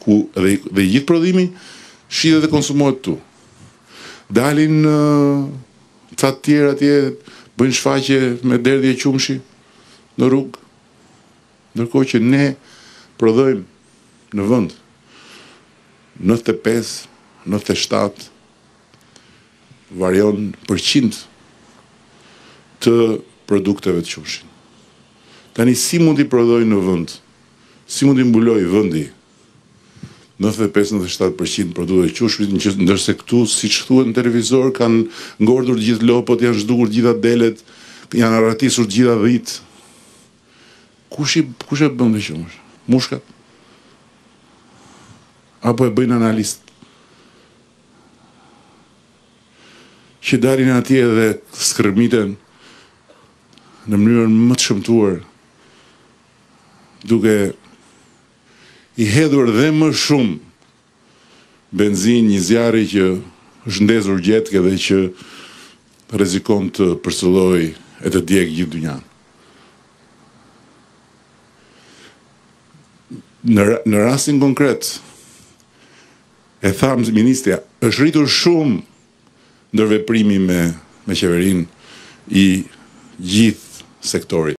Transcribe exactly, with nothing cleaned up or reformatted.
ku dhe, dhe i gjithë prodhimi shitet dhe konsumohet tu. Dalin uh, ca të tjerë atje, bëjnë shfaqje me derdhje qumshi në rrugë, ndërkohë që ne prodhojmë në vend nëntëdhjetë e pesë, nëntëdhjetë e shtatë, varion përqind të produkteve të qumshit. Tani si mund t'i prodhoj në vend, si mund t'i mbuloj vendi nëntëdhjetë e pesë nëntëdhjetë e shtatë përqind produkte të qumshit, ndërse këtu, siç thuhet në televizor, kanë ngordhur gjithë lopët, janë zhdukur gjitha delet, janë arratisur gjitha dhit. Kush i kush e bën këtë qumsh? Mushkat? Apo e bëjnë analist? Që dalin atje dhe skërmiten në mënyrën më të shëmtuar, duke i hedhur dhe më shumë benzin, një zjarri që është ndezur gjetke dhe që rrezikon të përcëllojë e të djegë gjithë dynjan. Në, në rastin konkret, e thamë ministrja, është rritur shumë ndërveprimi me, me qeverinë i gjithë sektorit.